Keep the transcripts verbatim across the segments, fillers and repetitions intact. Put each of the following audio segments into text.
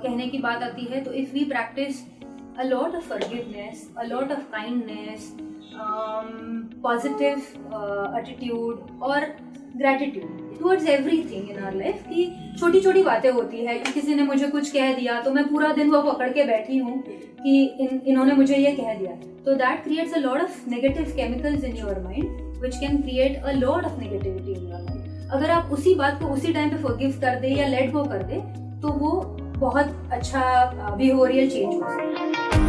कहने की बात आती है, तो if we practice a lot of forgiveness, a lot of kindness, positive attitude और gratitude towards everything in our life, की छोटी छोटी बातें होती है कि किसी ने मुझे कुछ कह दिया तो मैं पूरा दिन वो पकड़ के बैठी हूँ कि इन इन्होंने मुझे ये कह दिया, तो that creates a lot of negative chemicals in your mind which can create a lot of negativity in your mind. अगर आप उसी बात को उसी टाइम पे फॉरगिव कर दे या लेट गो कर दे तो वो बहुत अच्छा बिहेवियरल चेंज हो सकता है।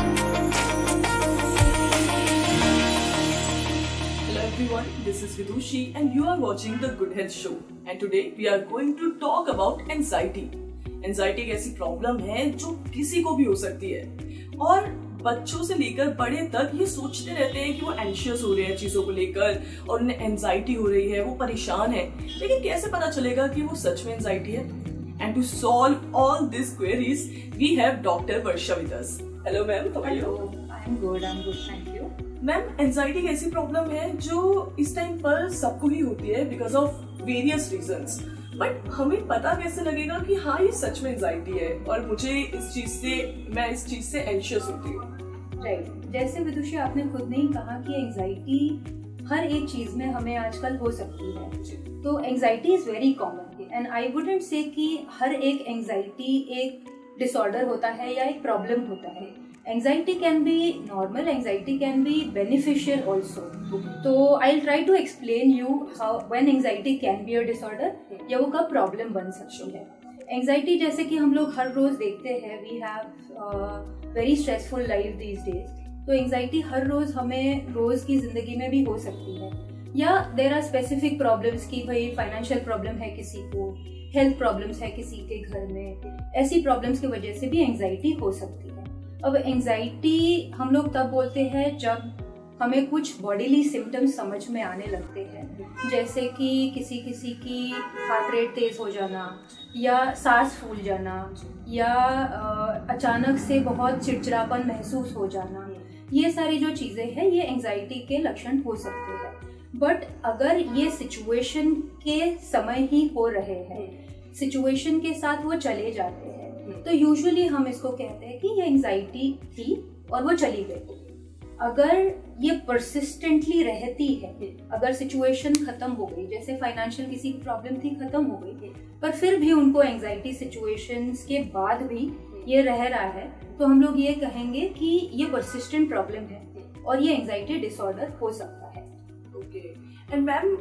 Everyone, this is Vidushi and you are watching the Good Health Show and today we are going to talk about anxiety. Anxiety एक ऐसी प्रॉब्लम है जो किसी को भी हो सकती है और बच्चों से लेकर बड़े तक ये सोचते रहते हैं कि वो एंशियस हो रहे हैं चीजों को लेकर और उन्हें एंजाइटी हो रही है, वो परेशान है, लेकिन कैसे पता चलेगा कि वो सच में एंजाइटी है? And to solve all these queries, we have Doctor Varsha with us. Hello ma'am, how are you? I'm good, I'm good, thank you. Ma'am, anxiety एक ऐसी प्रॉब्लम है जो इस टाइम पर सबको ही होती है because of various reasons, but हमें पता कैसे लगेगा कि हाँ ये सच में एंजाइटी है और मुझे इस चीज से मैं इस चीज से एंशियस होती हूँ? Right right. जैसे विदुषी आपने खुद ने ही कहा कि एंजाइटी हर एक चीज में हमें आजकल हो सकती है, तो anxiety is very common and I wouldn't say कि हर एक एंजाइटी एक डिसऑर्डर होता है या एक प्रॉब्लम होता है। Anxiety can be normal, anxiety can be beneficial also. तो I'll try to explain you how when anxiety can be a disorder या वो कब problem बन सकती है। Anxiety जैसे कि हम लोग हर रोज देखते हैं, we have uh, very stressful life these days, तो anxiety हर रोज हमें रोज की जिंदगी में भी हो सकती है, या there are specific problems कि भाई financial problem है किसी को, health problems है किसी के घर में, ऐसी problems की वजह से भी anxiety हो सकती है। अब एंजाइटी हम लोग तब बोलते हैं जब हमें कुछ बॉडीली सिम्टम्स समझ में आने लगते हैं, जैसे कि किसी किसी की हार्ट रेट तेज हो जाना या सांस फूल जाना या आ, अचानक से बहुत चिड़चिड़ापन महसूस हो जाना, ये सारी जो चीज़ें हैं ये एंजाइटी के लक्षण हो सकते हैं। बट अगर ये सिचुएशन के समय ही हो रहे हैं, सिचुएशन के साथ वो चले जाते हैं, तो यूजुअली हम इसको कहते हैं कि ये एंजाइटी थी और वो चली गई। अगर ये परसिस्टेंटली रहती है, अगर सिचुएशन खत्म हो गई, जैसे फाइनेंशियल किसी की प्रॉब्लम थी खत्म हो गई, पर फिर भी उनको एंजाइटी सिचुएशंस के बाद भी ये रह रहा है, तो हम लोग ये कहेंगे कि ये परसिस्टेंट प्रॉब्लम है और ये एंजाइटी डिसऑर्डर हो सकता है। ओके, एंड मैम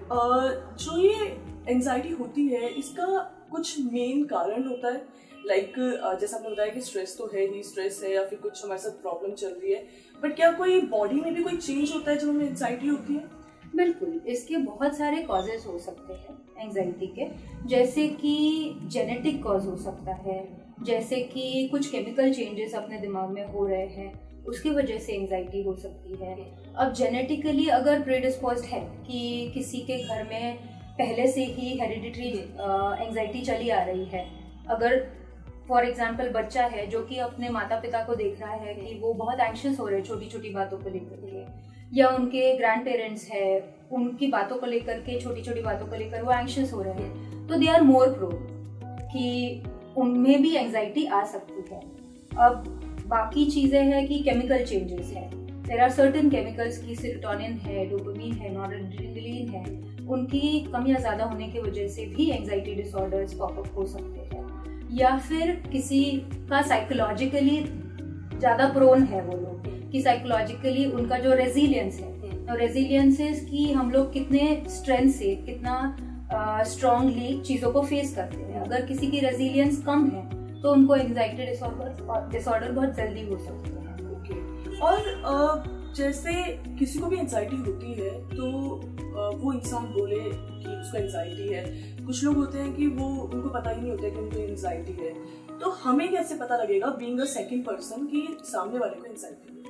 जो ये एंजाइटी होती है इसका कुछ मेन कारण होता है? लाइक like, जैसा आपने बताया कि स्ट्रेस तो है ही, स्ट्रेस है या फिर कुछ हमारे साथ प्रॉब्लम चल रही है, बट क्या कोई बॉडी में भी कोई चेंज होता है जब हमें एंजाइटी होती है? बिल्कुल, इसके बहुत सारे कॉजेज हो सकते हैं एंजाइटी के, जैसे कि जेनेटिक कॉज हो सकता है, जैसे कि कुछ केमिकल चेंजेस अपने दिमाग में हो रहे हैं उसकी वजह से एंजाइटी हो सकती है। अब जेनेटिकली अगर प्रीडिस्पोज्ड है कि किसी के घर में पहले से ही हेरिडिटरी एंजाइटी चली आ रही है, अगर फॉर एग्जाम्पल बच्चा है जो कि अपने माता पिता को देख रहा है कि वो बहुत एंशियस हो रहे हैं छोटी छोटी बातों को लेकर के, या उनके ग्रैंड पेरेंट्स है उनकी बातों को लेकर के, छोटी छोटी बातों को लेकर वो एंशियस हो रहे हैं, तो दे आर मोर प्रोन कि उनमें भी एंजाइटी आ सकती है। अब बाकी चीजें हैं कि केमिकल चेंजेस है, देयर आर सर्टेन केमिकल्स की सेरोटोनिन है, डोपामिन है, नॉरएड्रेनालिन है, उनकी कम या ज्यादा होने की वजह से भी एंजाइटी डिसऑर्डर्स पॉपअप हो सकते हैं, या फिर किसी का साइकोलॉजिकली ज्यादा प्रोन है वो लोग कि साइकोलॉजिकली उनका जो रेजिलियंस है, रेजिलियंस इज कि हम लोग कितने स्ट्रेंथ से कितना स्ट्रांगली uh, चीजों को फेस करते हैं। अगर किसी की रेजिलियंस कम है तो उनको एंजाइटी डिसऑर्डर डिसऑर्डर बहुत जल्दी हो सकते हैं। ओके, और uh, जैसे किसी को भी एंजाइटी होती है तो uh, वो इंसान बोले कि उसको एंजाइटी है, कुछ लोग होते हैं कि वो उनको पता ही नहीं होता कि उनको एंजाइटी है, तो हमें कैसे पता लगेगा बीइंग अ सेकंड पर्सन कि सामने वाले को एंजाइटी है?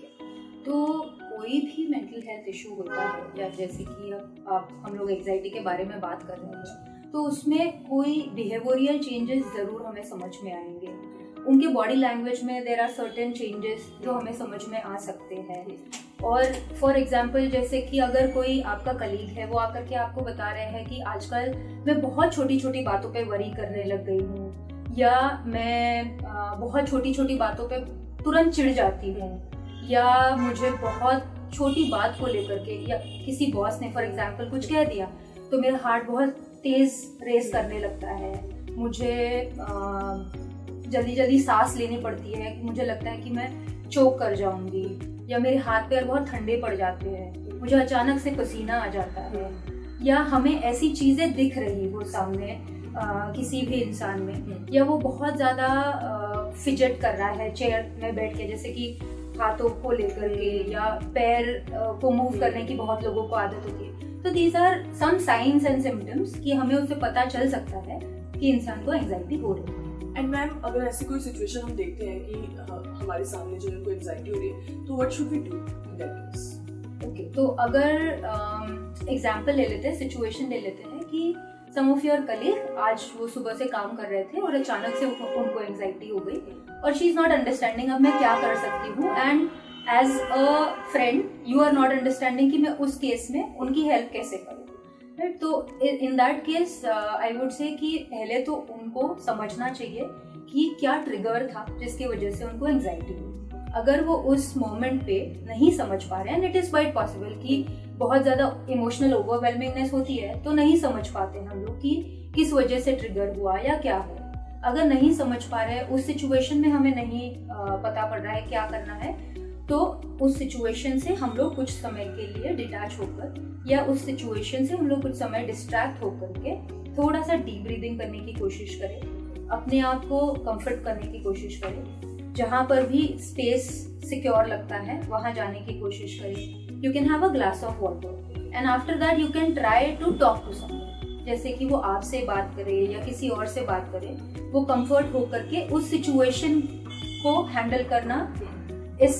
तो कोई भी मेंटल हेल्थ इशू होता है, या जैसे कि अब आप हम लोग एंजाइटी के बारे में बात कर रहे हैं, तो उसमें कोई बिहेवियरल चेंजेस जरूर हमें समझ में आएंगे। उनके बॉडी लैंग्वेज में देयर आर सर्टेन चेंजेस जो हमें समझ में आ सकते हैं। और फॉर एग्जाम्पल जैसे कि अगर कोई आपका कलीग है, वो आकर के आपको बता रहे हैं कि आजकल मैं बहुत छोटी छोटी बातों पे वरी करने लग गई हूँ, या मैं बहुत छोटी छोटी बातों पे तुरंत चिढ़ जाती हूँ, या मुझे बहुत छोटी बात को लेकर के, या किसी बॉस ने फॉर एग्जांपल कुछ कह दिया तो मेरा हार्ट बहुत तेज रेस करने लगता है, मुझे जल्दी जल्दी सांस लेनी पड़ती है, मुझे लगता है कि मैं चोक कर जाऊंगी, या मेरे हाथ पैर बहुत ठंडे पड़ जाते हैं, मुझे अचानक से पसीना आ जाता है, या हमें ऐसी चीजें दिख रही हो सामने आ, किसी भी इंसान में, या वो बहुत ज्यादा फिजट कर रहा है चेयर में बैठ के, जैसे कि हाथों को लेकर के या पैर को मूव करने की बहुत लोगों को आदत होती है। तो these are some signs and symptoms कि हमें उससे पता चल सकता है कि इंसान को एंजाइटी हो रही है। एंड मैम, अगर ऐसी कोई सिचुएशन हम देखते हैं कि हमारे सामने जो है कोई एंजाइटी हो रही है, तो what should we do in that case? Okay, तो अगर एग्जांपल um, ले लेते हैं, सिचुएशन ले लेते हैं कि सम ऑफ योर कलीग आज वो सुबह से काम कर रहे थे और अचानक से उनको एंजाइटी हो गई और शी इज नॉट अंडरस्टैंडिंग अब मैं क्या कर सकती हूँ, and as a friend you are not understanding कि मैं उस केस में उनकी हेल्प कैसे करूँ, राइट? तो in that case I would say कि पहले तो उनको समझना चाहिए कि क्या ट्रिगर था जिसकी वजह से उनको एंजाइटी हुई। अगर वो उस मोमेंट पे नहीं समझ पा रहे हैं, इट इज क्वाइट पॉसिबल कि बहुत ज्यादा इमोशनल ओवरवेलमिंगनेस होती है तो नहीं समझ पाते हम लोग कि किस वजह से ट्रिगर हुआ या क्या हुआ। अगर नहीं समझ पा रहे, उस सिचुएशन में हमें नहीं आ, पता पड़ रहा है क्या करना है, तो उस सिचुएशन से हम लोग कुछ समय के लिए डिटैच होकर या उस सिचुएशन से हम लोग कुछ समय डिस्ट्रैक्ट होकर के थोड़ा सा डीप ब्रीदिंग करने की कोशिश करें, अपने आप को कंफर्ट करने की कोशिश करें, जहाँ पर भी स्पेस सिक्योर लगता है वहां जाने की कोशिश करें। You can have a glass of water and after that you can try to talk to someone, जैसे कि वो आपसे बात करे या किसी और से बात करे, वो कंफर्ट होकर के उस सिचुएशन को हैंडल करना इस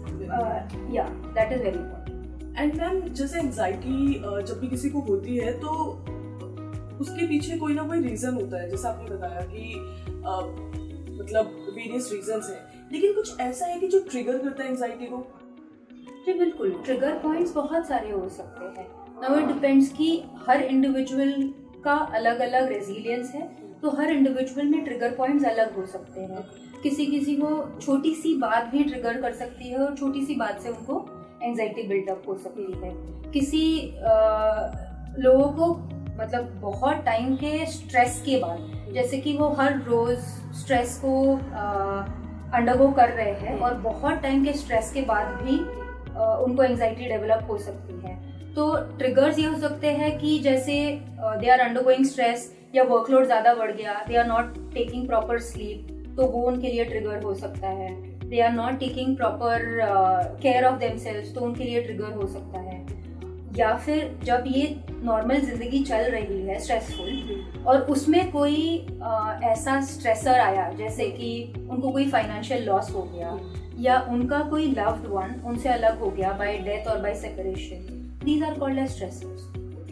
या that is very important. And ma'am, जैसे एंजाइटी जब भी किसी को होती है तो उसके पीछे कोई ना कोई रीजन होता है, जैसे आपने बताया कि uh, मतलब वेरियस रीजंस हैं, लेकिन कुछ ऐसा है कि जो ट्रिगर करता है एंजाइटी को? जी बिल्कुल, ट्रिगर पॉइंट्स बहुत सारे हो सकते हैं। नाउ इट डिपेंड्स कि हर इंडिविजुअल का अलग अलग रेजिलियंस है, तो हर इंडिविजुअल में ट्रिगर पॉइंट्स अलग हो सकते हैं। किसी किसी को छोटी सी बात भी ट्रिगर कर सकती है और छोटी सी बात से उनको एंजाइटी बिल्डअप हो सकती है। किसी आ, लोगों को मतलब बहुत टाइम के स्ट्रेस के बाद, जैसे कि वो हर रोज स्ट्रेस को अंडरगो कर रहे हैं और बहुत टाइम के स्ट्रेस के बाद भी आ, उनको एंजाइटी डेवलप हो सकती है। तो ट्रिगर्स ये हो सकते हैं कि जैसे दे आर अंडरगोइंग स्ट्रेस या वर्कलोड ज्यादा बढ़ गया, they are not taking proper sleep, तो वो उनके लिए ट्रिगर हो सकता है। They are not taking proper care of themselves, तो उनके लिए ट्रिगर हो सकता है। या फिर जब ये नॉर्मल जिंदगी चल रही है स्ट्रेसफुल और उसमें कोई आ, ऐसा स्ट्रेसर आया, जैसे कि उनको कोई फाइनेंशियल लॉस हो गया या उनका कोई लव्ड वन उनसे अलग हो गया बाय डेथ और by separation, these are called as stressors.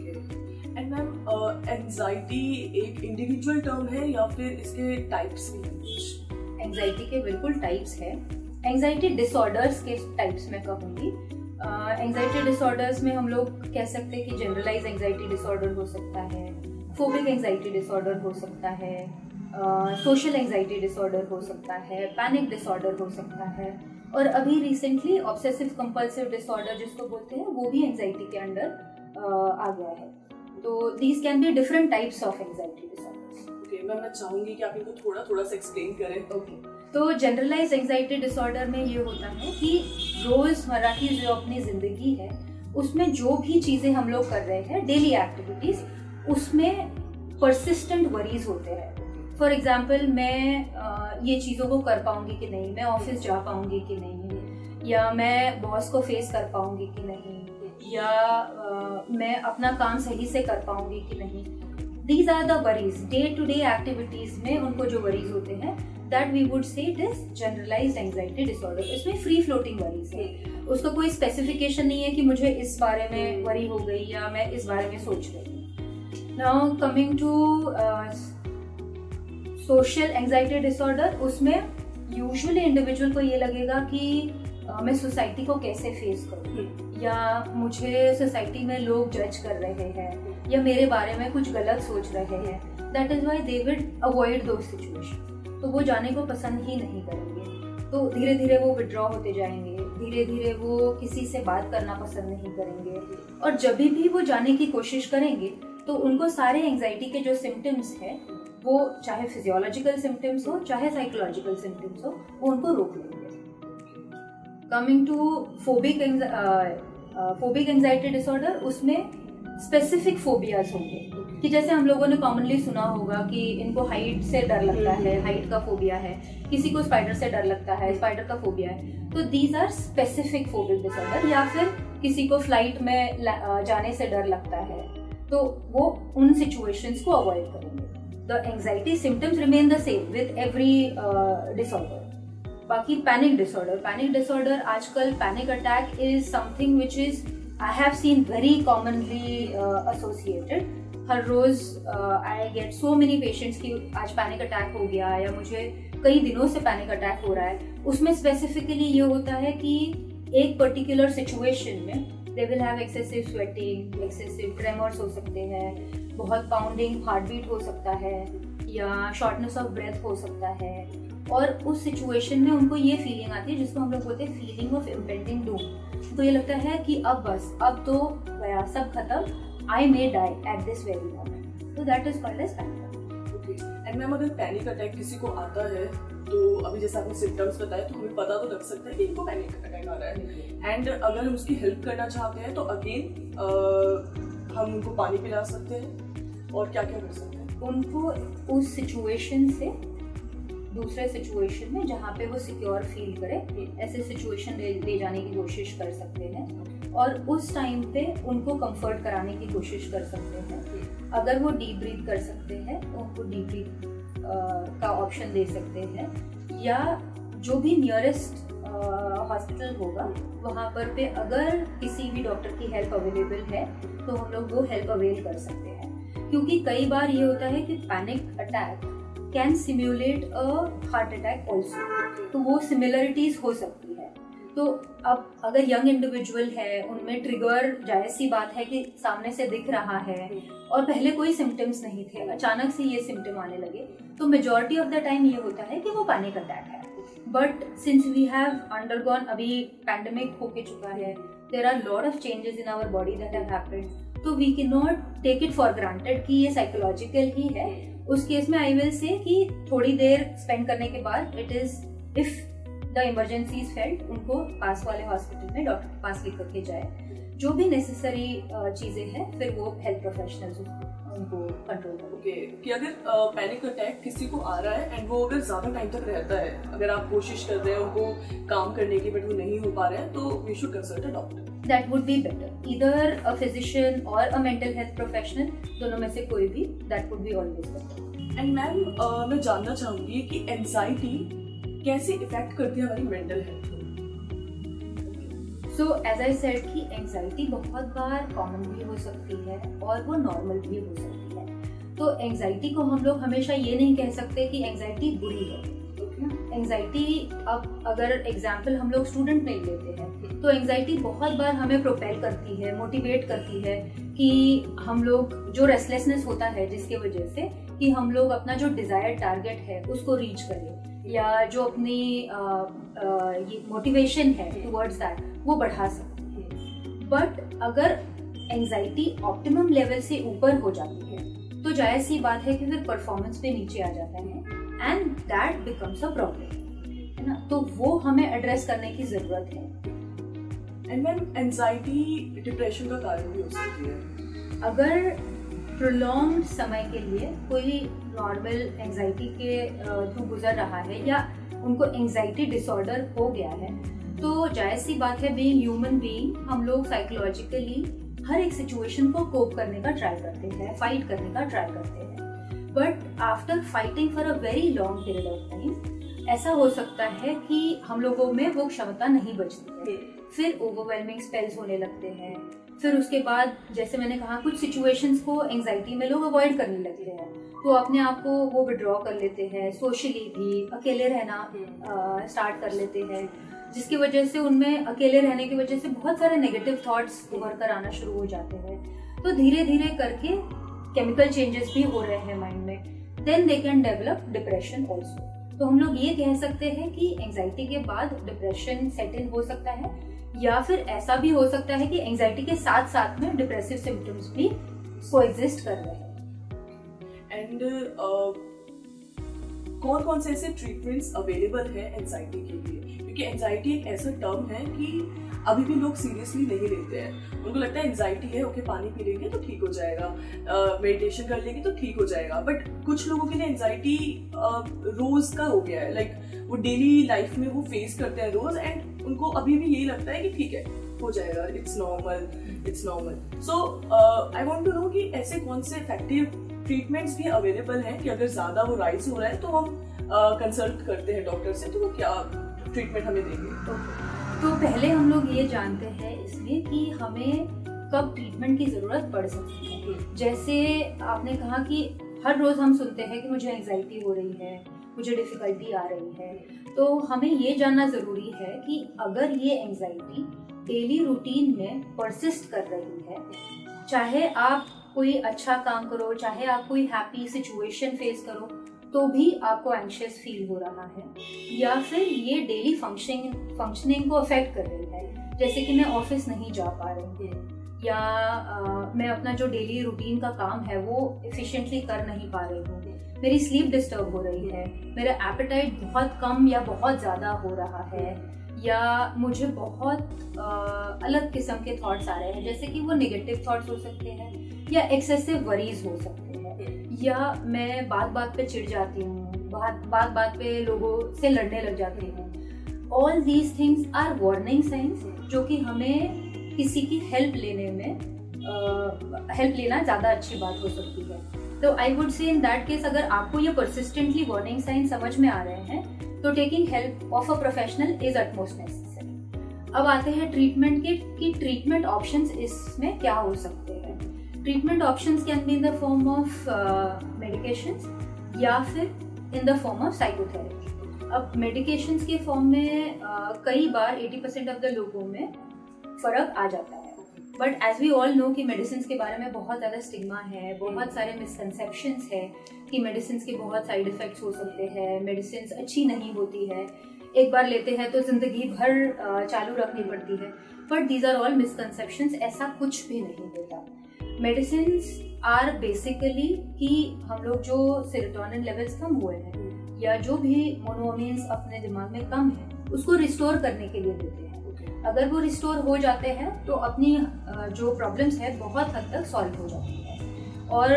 And ma'am, anxiety एक इंडिविजुअल टर्म है या फिर इसके टाइप्स भी हैं? एंजाइटी के बिल्कुल टाइप्स है। एंजाइटी डिसऑर्डर्स के टाइप्स में कहूँगी। एंजाइटी डिसऑर्डर्स में हम लोग कह सकते हैं कि जनरलाइज एंजाइटी डिसऑर्डर हो सकता है, फोबिक एंजाइटी डिसऑर्डर हो सकता है, सोशल एंजाइटी डिसऑर्डर हो सकता है, पैनिक डिसऑर्डर हो सकता है, और अभी रिसेंटली ऑब्सेसिव कंपल्सिव डिसऑर्डर जिसको बोलते हैं वो भी एंजाइटी के अंडर uh, आ गया है। तो these can be different types of anxiety disorders. Okay ma'am, मैं चाहूंगी कि आप इनको थोड़ा थोड़ा सा एक्सप्लेन करें। Okay okay. तो जनरलाइज एंजाइटी डिसऑर्डर में ये होता है कि रोजमर्रा की जो अपनी जिंदगी है उसमें जो भी चीजें हम लोग कर रहे हैं, डेली एक्टिविटीज, उसमें परसिस्टेंट वरीज होते हैं। फॉर एग्जाम्पल, मैं आ, ये चीजों को कर पाऊंगी कि नहीं, मैं ऑफिस जा पाऊंगी कि नहीं, या मैं बॉस को फेस कर पाऊंगी कि नहीं, या आ, मैं अपना काम सही से कर पाऊंगी कि नहीं। These are the worries, day to day activities में उनको जो वरीज होते हैं, that we would say it is generalized anxiety disorder। इसमें फ्री फ्लोटिंग वरीज है, उसका कोई स्पेसिफिकेशन नहीं है कि मुझे इस बारे में वरी हो गई या मैं इस बारे में सोच रही हूँ। Now coming to social anxiety disorder, उसमें यूजुअली इंडिविजुअल को ये लगेगा कि uh, मैं सोसाइटी को कैसे फेस करूँ, या मुझे सोसाइटी में लोग जज कर रहे हैं या मेरे बारे में कुछ गलत सोच रहे हैं, that is why they will avoid those situation. तो वो जाने को पसंद ही नहीं करेंगे, तो धीरे धीरे वो विड्रॉ होते जाएंगे, धीरे धीरे वो किसी से बात करना पसंद नहीं करेंगे, और जब भी वो जाने की कोशिश करेंगे तो उनको सारे एंजाइटी के जो सिम्टम्स हैं, वो चाहे फिजियोलॉजिकल सिम्टम्स हो चाहे साइकोलॉजिकल सिम्टम्स हो, वो उनको रोक लेंगे। Coming to phobic phobic anxiety disorder, उसमें स्पेसिफिक फोबियाज होंगे कि जैसे हम लोगों ने कॉमनली सुना होगा कि इनको हाइट से डर लगता है, हाइट का फोबिया है, किसी को स्पाइडर से डर लगता है, स्पाइडर का फोबिया है, तो these are specific phobic disorder. या फिर किसी को फ्लाइट में जाने से डर लगता है, तो वो उन सिचुएशंस को अवॉइड करेंगे। The anxiety symptoms remain the same with every disorder. बाकी पैनिक डिसऑर्डर, पैनिक डिसऑर्डर आजकल panic attack is something which is I have seen very commonly associated. हर रोज I get so many patients की आज panic attack हो गया या मुझे कई दिनों से पैनिक अटैक हो रहा है। उसमें स्पेसिफिकली ये होता है कि एक पर्टिकुलर सिचुएशन में they will have excessive sweating, excessive tremors हो सकते हैं, बहुत पाउंडिंग हार्ट बीट हो सकता है, या शॉर्टनेस ऑफ ब्रेथ हो सकता है, और उस सिचुएशन में उनको ये फीलिंग आती है जिसको हम लोग बोलते हैं फीलिंग ऑफ इम्पेंडिंग डूम। तो ये लगता है कि अब बस, अब तो गया, सब खत्म, I may die at this very moment. So that is called as panic attack. Okay. And ma'am अगर पैनिक अटैक किसी को आता है, तो अभी जैसे आपने सिम्टम्स बताए तो हमें पता तो लग सकता है कि इनको पैनिक अटैक आ रहा है। एंड अगर हम उसकी हेल्प करना चाहते हैं तो अगेन हम उनको पानी पिला सकते हैं, और क्या क्या कर सकते हैं? उनको उस सिचुएशन से दूसरे सिचुएशन में जहाँ पे वो सिक्योर फील करे, ऐसे सिचुएशन ले, ले जाने की कोशिश कर सकते हैं, और उस टाइम पे उनको कंफर्ट कराने की कोशिश कर सकते हैं। अगर वो डीप ब्रीथ कर सकते हैं तो उनको डीप ब्रीथ का ऑप्शन दे सकते हैं, या जो भी नियरेस्ट हॉस्पिटल होगा वहाँ पर पे अगर किसी भी डॉक्टर की हेल्प अवेलेबल है तो हम लोग वो हेल्प अवेल कर सकते हैं। क्योंकि कई बार ये होता है कि panic attack can simulate a heart attack also, तो वो सिमिलरिटीज हो सकती है। तो अब अगर यंग इंडिविजुअल है, उनमें ट्रिगर जायज सी बात है कि सामने से दिख रहा है और पहले कोई सिम्टम्स नहीं थे, अचानक से ये सिम्टम आने लगे, तो मेजॉरिटी ऑफ द टाइम ये होता है कि वो पैनिक अटैक है। But since we have undergone, अभी पैंडेमिक होके चुका है, there are lot of changes in our body that have happened, तो we can not take it for granted कि ये साइकोलॉजिकल ही है। उस केस में आई विल से कि थोड़ी देर स्पेंड करने के बाद it is if the emergency is felt, उनको पास वाले हॉस्पिटल में डॉक्टर के पास लेकर के जाए, जो भी नेसेसरी चीजें हैं, फिर वो हेल्थ प्रोफेशनल्स उनको कंट्रोल करें। ओके, कि अगर पैनिक अटैक किसी को आ रहा है एंड वो अगर ज्यादा टाइम तक रहता है, अगर आप कोशिश कर रहे हैं उनको काम करने की बट वो नहीं हो पा रहे हैं, तो we should consult a doctor. That would be better. Either a physician or a mental health professional, दोनों में से कोई भी, that would be always better. And ma'am मैं जानना चाहूंगी कि एंजाइटी कैसे इफेक्ट करती है हमारी मेंटल हेल्थ को? सो एज आई सेड कि एंजाइटी बहुत बार कॉमन भी हो सकती है और वो नॉर्मल भी हो सकती है। तो एंजाइटी को हम लोग हमेशा ये नहीं कह सकते कि एंजाइटी बुरी है। एंजाइटी, अब अगर एग्जाम्पल हम लोग स्टूडेंट में लेते हैं, तो एंजाइटी बहुत बार हमें प्रोपेल करती है, मोटिवेट करती है कि हम लोग, जो रेस्टलेसनेस होता है जिसके वजह से कि हम लोग अपना जो डिजायर्ड टारगेट है उसको रीच करें, या जो अपनी ये मोटिवेशन है टुवर्ड्स दैट वो बढ़ा सकते हैं। बट अगर एंजाइटी ऑप्टिमम लेवल से ऊपर हो जाती है तो जायज सी बात है कि फिर परफॉर्मेंस पे नीचे आ जाता है and that becomes a problem, है ना। तो वो हमें एड्रेस करने की जरूरत है। एंड मैम एंजाइटी डिप्रेशन का कारण भी हो सकती है। अगर प्रोलॉन्ग समय के लिए कोई नॉर्मल एंजाइटी के थ्रू गुजर रहा है या उनको एंजाइटी डिसऑर्डर हो गया है, तो जायज सी बात है, बीइंग ह्यूमन बीइंग, हम लोग साइकोलॉजिकली हर एक सिचुएशन को कोप करने का ट्राई करते हैं, फाइट करने का ट्राई करते हैं। But after fighting for a very long period of time ऐसा हो सकता है कि हम लोगों में वो क्षमता नहीं बचती है, फिर ओवरवेलमिंग स्पेल्स होने लगते हैं। फिर उसके बाद जैसे मैंने कहा, कुछ सिचुएशंस को एंजाइटी में लोग अवॉइड करने लगते हैं, तो अपने आप को वो विड्रॉ कर लेते हैं, सोशली भी अकेले रहना स्टार्ट कर लेते हैं, जिसकी वजह से उनमें अकेले रहने की वजह से बहुत सारे नेगेटिव थॉट्स उभर कर आना शुरू हो जाते हैं। तो धीरे धीरे करके केमिकल चेंजेस भी हो रहे हैं माइंड में, then they can develop depression also. तो हम लोग ये कह सकते हैं कि एंजाइटी के बाद डिप्रेशन सेट इन हो सकता है, या फिर ऐसा भी हो सकता है कि एंजाइटी के साथ साथ में डिप्रेसिव सिम्टम्स भी कोएग्जिस्ट कर रहे हैं। एंड कौन कौन से ऐसे ट्रीटमेंट्स अवेलेबल है एंजाइटी के लिए? क्योंकि एंजाइटी एक ऐसा टर्म है कि अभी भी लोग सीरियसली नहीं लेते हैं। उनको लगता है एंजाइटी है, ओके पानी पी लेंगे तो ठीक हो जाएगा, मेडिटेशन कर लेंगे तो ठीक हो जाएगा। बट कुछ लोगों के लिए एंजाइटी रोज का हो गया है, लाइक like, वो डेली लाइफ में वो फेस करते हैं रोज, एंड उनको अभी भी यही लगता है कि ठीक है हो जाएगा, it's normal it's normal. So I want to know कि ऐसे कौन से इफेक्टिव ट्रीटमेंट्स भी अवेलेबल हैं कि अगर ज्यादा वो राइज हो रहा है तो हम कंसल्ट uh, करते हैं डॉक्टर से, तो वो क्या ट्रीटमेंट हमें देंगे? okay. तो पहले हम लोग ये जानते हैं इसमें कि हमें कब ट्रीटमेंट की जरूरत पड़ सकती है। जैसे आपने कहा कि हर रोज हम सुनते हैं कि मुझे एंजाइटी हो रही है, मुझे डिफिकल्टी आ रही है, तो हमें ये जानना जरूरी है कि अगर ये एंजाइटी डेली रूटीन में परसिस्ट कर रही है, चाहे आप कोई अच्छा काम करो, चाहे आप कोई हैप्पी सिचुएशन फेस करो, तो भी आपको एंशियस फील हो रहा है, या फिर ये डेली फंक्शनिंग फंक्शनिंग को अफेक्ट कर रही है, जैसे कि मैं ऑफिस नहीं जा पा रही हूँ, या आ, मैं अपना जो डेली रूटीन का काम है वो एफिशिएंटली कर नहीं पा रही हूँ, मेरी स्लीप डिस्टर्ब हो रही है, मेरा एपेटाइट बहुत कम या बहुत ज़्यादा हो रहा है, या मुझे बहुत आ, अलग किस्म के थॉट्स आ रहे हैं, जैसे कि वो नेगेटिव थॉट्स हो सकते हैं या एक्सेसिव वरीज हो सकते हैं, या मैं बात बात पे चिढ़ जाती हूँ, बात बात बात पे लोगों से लड़ने लग जाती हूँ। All these things are warning signs जो कि हमें किसी की हेल्प लेने में हेल्प uh, लेना ज़्यादा अच्छी बात हो सकती है। तो आई वुड से इन दैट केस अगर आपको ये परसिस्टेंटली वार्निंग साइंस समझ में आ रहे हैं तो taking help of a professional is utmost necessary. अब आते हैं ट्रीटमेंट के कि ट्रीटमेंट ऑप्शंस इसमें क्या हो सकते हैं। Treatment options can be in the form of medications या फिर in the form of psychotherapy. अब मेडिकेशंस के फॉर्म में uh, कई बार अस्सी परसेंट ऑफ द लोगों में फर्क आ जाता है, but as we all know कि मेडिसिन के बारे में बहुत ज़्यादा स्टिग्मा है, बहुत सारे मिसकंसेप्शंस है कि मेडिसिन के बहुत साइड इफेक्ट्स हो सकते हैं, मेडिसिन अच्छी नहीं होती है, एक बार लेते हैं तो जिंदगी भर चालू रखनी पड़ती है, but these are all misconceptions. ऐसा कुछ भी नहीं होता। मेडिसिन आर बेसिकली कि हम लोग जो सेरोटोनिन लेवल्स कम हुए हैं या जो भी मोनोअमीन्स अपने दिमाग में कम है उसको रिस्टोर करने के लिए देते हैं। अगर वो रिस्टोर हो जाते हैं तो अपनी जो प्रॉब्लम्स है बहुत हद तक सॉल्व हो जाती है, और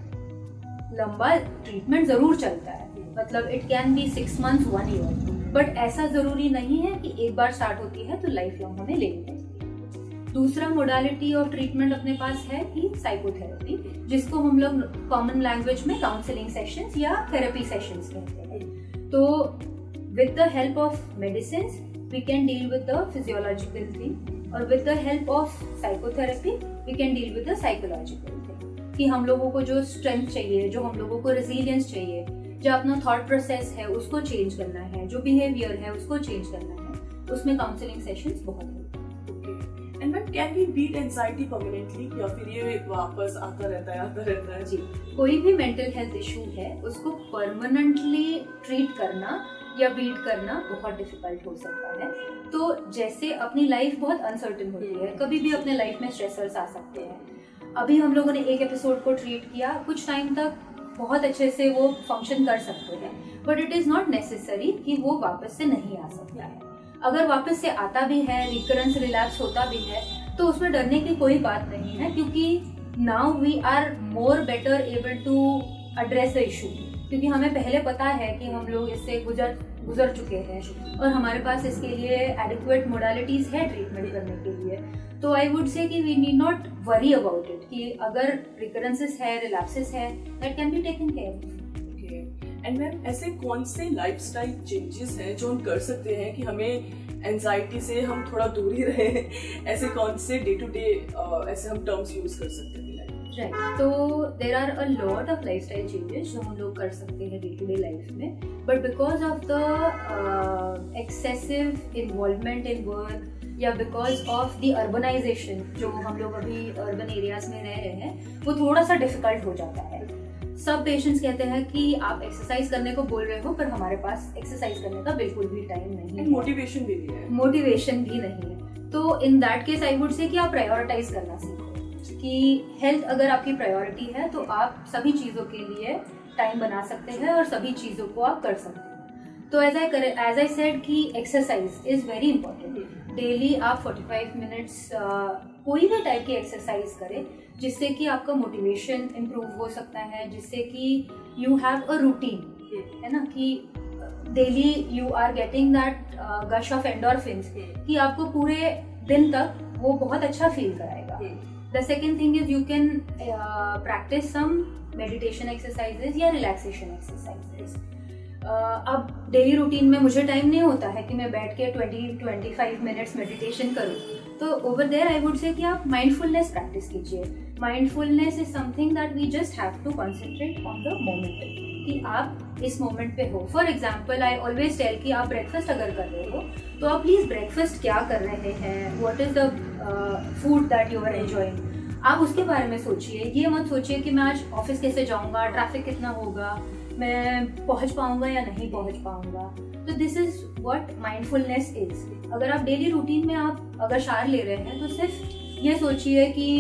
लंबा ट्रीटमेंट जरूर चलता है, मतलब it can be six months one year, but ऐसा जरूरी नहीं है कि एक बार स्टार्ट होती है तो लाइफ लॉन्ग हमें लेनी पड़ती है। दूसरा मोडालिटी ऑफ ट्रीटमेंट अपने पास है कि साइकोथेरेपी, जिसको हम लोग कॉमन लैंग्वेज में काउंसलिंग सेशंस या थेरेपी सेशंस कहते हैं। तो with the help of medicine we can deal with the physiological thing, और with the help of psychotherapy we can deal with the psychological thing, कि हम लोगों को जो strength चाहिए, जो हम लोगों को resilience चाहिए, जो अपना thought process है उसको change करना है, जो behavior है उसको change करना है, उसमें counseling sessions बहुत हैं। And but can we beat anxiety permanently, या फिर ये वापस आता रहता है आता रहता है? जी, कोई भी mental health issue है उसको permanently treat करना या बीट करना बहुत डिफिकल्ट हो सकता है। तो जैसे अपनी लाइफ बहुत अनसर्टेन होती है, कभी भी अपने लाइफ में स्ट्रेसर्स आ सकते हैं। अभी हम लोगों ने एक एपिसोड को ट्रीट किया, कुछ टाइम तक बहुत अच्छे से वो फंक्शन कर सकते हैं, but it is not necessary कि वो वापस से नहीं आ सकता है। अगर वापस से आता भी है, रिकरेंस रिलैप्स होता भी है, तो उसमें डरने की कोई बात नहीं है, क्योंकि now we are more better able to address the issue, क्योंकि हमें पहले पता है कि हम लोग इससे गुजर गुजर चुके हैं और हमारे पास इसके लिए एडिक्वेट मोडालिटीज है ट्रीटमेंट करने के लिए। तो आई वुड से कि we need not worry about it, कि अगर रिकरेंसेस है, रिलैप्सेस है, that can be taken care. And ma'am ऐसे कौन से लाइफस्टाइल चेंजेस हैं जो हम कर सकते हैं कि हमें एंजाइटी से हम थोड़ा दूर ही रहे? ऐसे कौन से डे टू डे ऐसे हम टर्म्स यूज कर सकते हैं? राइट, तो there are a lot of lifestyle changes जो हम लोग कर सकते हैं डे टू डे लाइफ में, but because of the excessive involvement in work, या बिकॉज ऑफ द अर्बनाइजेशन, जो हम लोग अभी अर्बन एरियाज में रह रहे हैं, वो थोड़ा सा डिफिकल्ट हो जाता है। सब पेशेंट्स कहते हैं कि आप एक्सरसाइज करने को बोल रहे हो पर हमारे पास एक्सरसाइज करने का बिल्कुल भी टाइम नहीं है, मोटिवेशन भी नहीं है मोटिवेशन भी नहीं है। तो in that case I would say कि आप प्रायोरिटाइज करना सीखो कि हेल्थ अगर आपकी प्रायोरिटी है तो आप सभी चीज़ों के लिए टाइम बना सकते हैं और सभी चीज़ों को आप कर सकते हैं। तो as I as I said कि exercise is very important. Daily आप पैंतालीस मिनट्स कोई भी टाइप की एक्सरसाइज करें जिससे कि आपका मोटिवेशन इम्प्रूव हो सकता है, जिससे कि यू हैव अ रूटीन, है ना, कि daily you are getting that gush of endorphins कि आपको पूरे दिन तक वो बहुत अच्छा फील कराएगा। The second thing is you can practise some meditation exercises या रिलैक्सेशन एक्सरसाइजेज। अब डेली रूटीन में मुझे टाइम नहीं होता है कि मैं बैठ के twenty twenty five minutes meditation करूँ, तो over there I would say कि आप माइंडफुलनेस प्रैक्टिस कीजिए। Mindfulness is something that we just have to concentrate on the moment, कि आप इस मोमेंट पे हो। For example I always tell कि आप ब्रेकफास्ट अगर कर रहे हो तो आप प्लीज ब्रेकफास्ट क्या कर रहे हैं, what is the food that you are enjoying, आप उसके बारे में सोचिए। ये मत सोचिए कि मैं आज ऑफिस कैसे जाऊंगा, ट्रैफिक कितना होगा, मैं पहुंच पाऊंगा या नहीं पहुंच पाऊंगा। तो this is what mindfulness is. अगर आप डेली रूटीन में आप अगर शार ले रहे हैं तो सिर्फ ये सोचिए कि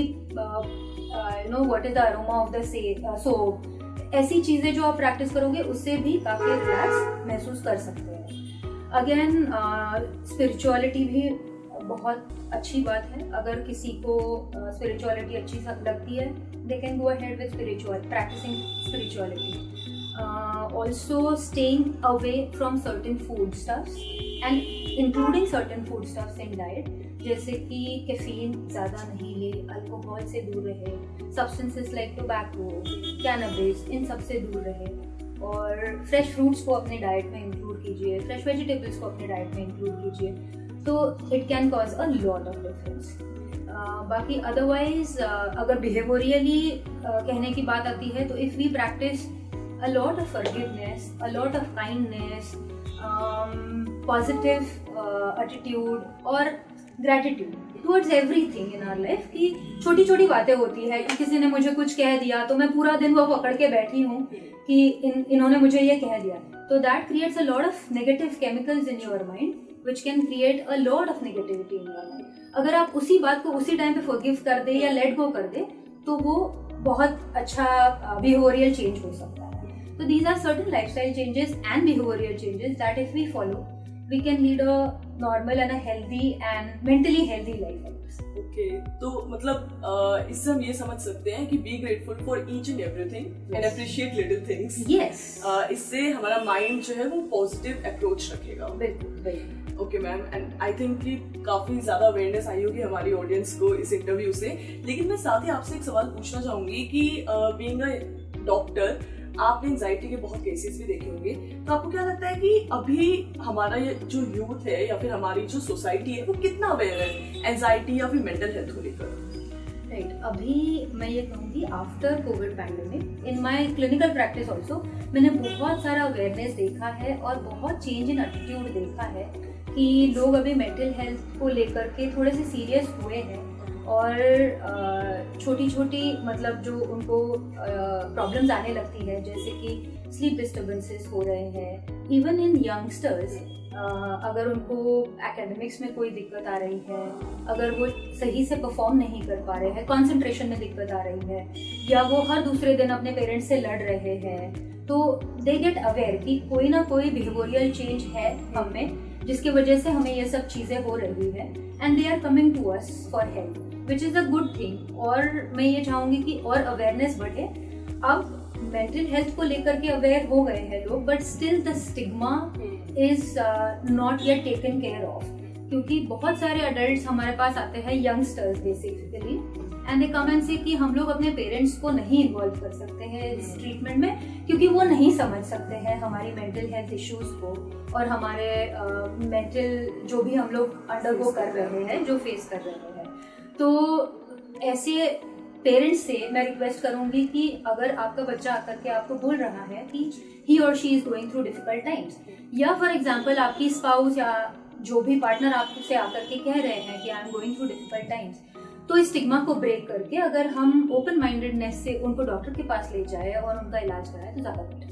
you know what is the aroma of the soap. ऐसी चीजें जो आप प्रैक्टिस करोगे उससे भी काफी रिलैक्स महसूस कर सकते हैं। अगेन स्पिरिचुअलिटी भी बहुत अच्छी बात है। अगर किसी को स्पिरिचुअलिटी uh, अच्छी लगती है they can go ahead with spiritual practising spirituality. Also staying away from certain food stuffs and including certain food stuffs in diet, जैसे कि कैफीन ज़्यादा नहीं ले, अल्कोहल से दूर रहे, सब्सटेंसेस लाइक टोबैको, कैनबिस, इन सब से दूर रहे, और फ्रेश फ्रूट्स को अपने डाइट में इंक्लूड कीजिए, फ्रेश वेजिटेबल्स को अपने डाइट में इंक्लूड कीजिए, तो it can cause a lot of difference. बाकी अदरवाइज uh, अगर बिहेवियरली uh, कहने की बात आती है तो if we practice a lot of forgiveness, a lot of kindness, positive attitude और gratitude towards everything in our life, कि छोटी छोटी बातें होती है कि किसी ने मुझे कुछ कह दिया तो मैं पूरा दिन वो पकड़ के बैठी हूँ कि इन इन्होंने मुझे ये कह दिया, तो that creates a lot of negative chemicals in your mind which can create a lot of negativity in your mind. अगर आप उसी बात को उसी टाइम पे forgive कर दे या let go कर दे तो वो बहुत अच्छा behavioral change हो सकता है। तो these are certain lifestyle changes and behavioral changes that if we follow we can lead a normal and a healthy and mentally healthy life. Okay okay, तो मतलब इससे हम ये समझ सकते हैं कि be grateful for each and everything and appreciate little things. Yes, इससे हमारा माइंड जो है वो पॉजिटिव अप्रोच रखेगा। बिल्कुल बिल्कुल। Okay ma'am, and I think कि काफी ज्यादा अवेयरनेस आई होगी हमारी ऑडियंस को इस इंटरव्यू से। लेकिन मैं साथ ही आपसे एक सवाल पूछना चाहूंगी कि बीइंग अ डॉक्टर आपने एंजाइटी के बहुत केसेस भी देखे होंगे, तो आपको क्या लगता है कि अभी हमारा ये जो यूथ है या फिर हमारी जो सोसाइटी है वो कितना अवेयर है एंजाइटी या फिर मेंटल हेल्थ को लेकर? राइट, अभी मैं ये कहूँगी after COVID pandemic in my clinical practice also मैंने बहुत सारा अवेयरनेस देखा है और बहुत चेंज इन एटीट्यूड देखा है कि लोग अभी मेंटल हेल्थ को लेकर के थोड़े से सीरियस हुए हैं और छोटी छोटी मतलब जो उनको प्रॉब्लम्स आने लगती है, जैसे कि स्लीप डिस्टर्बेंसेस हो रहे हैं इवन इन यंगस्टर्स। अगर उनको एकेडमिक्स में कोई दिक्कत आ रही है, अगर वो सही से परफॉर्म नहीं कर पा रहे हैं, कंसंट्रेशन में दिक्कत आ रही है, या वो हर दूसरे दिन अपने पेरेंट्स से लड़ रहे हैं, तो दे गेट अवेयर कि कोई ना कोई बिहेवियरल चेंज है हम में जिसकी वजह से हमें ये सब चीज़ें हो रही है, and they are coming to us for help, which is a good thing. और मैं ये चाहूँगी कि और अवेयरनेस बढ़े। अब मेंटल हेल्थ को लेकर के अवेयर हो गए हैं लोग, but still the stigma is not yet taken care of, क्योंकि बहुत सारे अडल्ट हमारे पास आते हैं, youngsters basically, and they come and say कि हम लोग अपने पेरेंट्स को नहीं इन्वॉल्व कर सकते हैं इस ट्रीटमेंट में, क्योंकि वो नहीं समझ सकते हैं हमारी मेंटल हेल्थ इश्यूज को और हमारे मेंटल uh, जो भी हम लोग अंडरगो कर रहे हैं, जो फेस कर रहे हैं। तो ऐसे पेरेंट्स से मैं रिक्वेस्ट करूंगी कि अगर आपका बच्चा आकर के आपको बोल रहा है कि ही और she is going through difficult times, या फॉर एग्जांपल आपकी स्पाउस या जो भी पार्टनर आपसे आकर के कह रहे हैं कि I am going through difficult times, तो इस स्टिग्मा को ब्रेक करके अगर हम ओपन माइंडेडनेस से उनको डॉक्टर के पास ले जाए और उनका इलाज कराए तो ज्यादा better.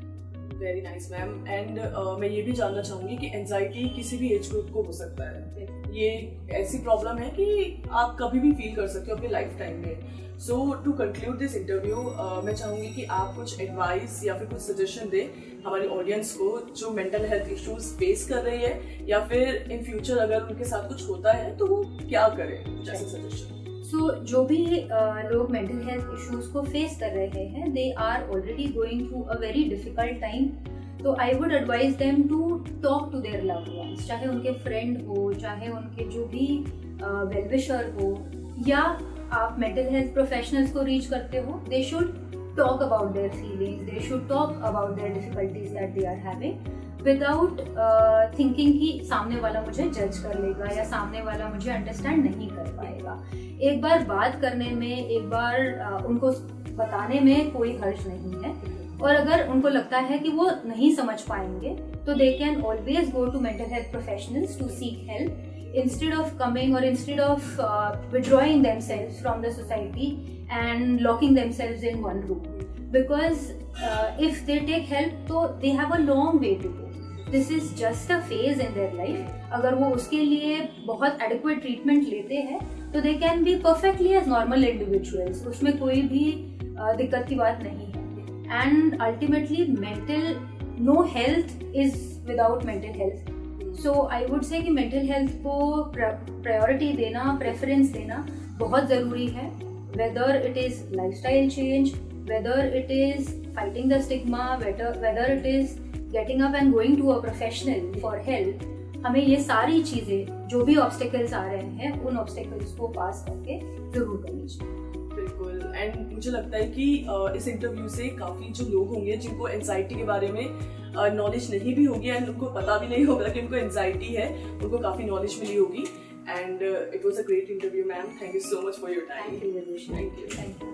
Very nice ma'am. And मैं ये भी जानना चाहूंगी कि एंजाइटी किसी भी एज ग्रुप को हो सकता है। ये ऐसी प्रॉब्लम है कि आप कभी भी फील कर सकते हो अपने लाइफ टाइम में। So to conclude this interview, मैं चाहूंगी कि आप कुछ एडवाइस या फिर कुछ सजेशन दें हमारी ऑडियंस को जो मेंटल हेल्थ इश्यूज फेस कर रही है, या फिर इन फ्यूचर अगर उनके साथ कुछ होता है तो वो क्या करें, जैसे सजेशन। सो so, जो भी uh, लोग मेंटल हेल्थ इश्यूज को फेस कर रहे हैं, they are already going through a very difficult time, तो I would advise them to talk to their loved ones, चाहे उनके फ्रेंड हो, चाहे उनके जो भी वेल विशर हो, या आप मेंटल हेल्थ प्रोफेशनल्स को रीच करते हो। They should talk about their feelings, they should talk about their difficulties that they are having, without thinking कि सामने वाला मुझे जज कर लेगा या सामने वाला मुझे अंडरस्टैंड नहीं कर पाएगा। एक बार बात करने में, एक बार uh, उनको बताने में कोई हर्ज नहीं है, और अगर उनको लगता है कि वो नहीं समझ पाएंगे तो they can always go to mental health professionals to seek help, instead of coming or instead of uh, withdrawing themselves from the society and locking themselves in one room, because uh, if they take help तो they have a long way to go. This is just a phase in their life. अगर वो उसके लिए बहुत adequate treatment लेते हैं तो they can be perfectly as normal individuals, उसमें कोई भी uh, दिक्कत की बात नहीं है। And ultimately mental, no health is without mental health. So I would say कि मेंटल हेल्थ को प्रायोरिटी देना, प्रेफरेंस देना बहुत ज़रूरी है, whether it is lifestyle change, whether it is fighting the stigma, whether it is getting up and going to a professional for help. हमें ये सारी चीज़ें, जो भी ऑब्स्टेकल्स आ रहे हैं, उन ऑब्स्टेकल्स को पास करके जरूर करनी चाहिए। बिल्कुल। एंड मुझे लगता है कि इस इंटरव्यू से काफ़ी जो लोग होंगे जिनको एंजाइटी के बारे में नॉलेज uh, नहीं भी होगी एंड उनको पता भी नहीं होगा कि उनको एंजाइटी है, उनको काफ़ी नॉलेज मिली होगी। And it was a great interview ma'am, thank you so much for your time. Thank you.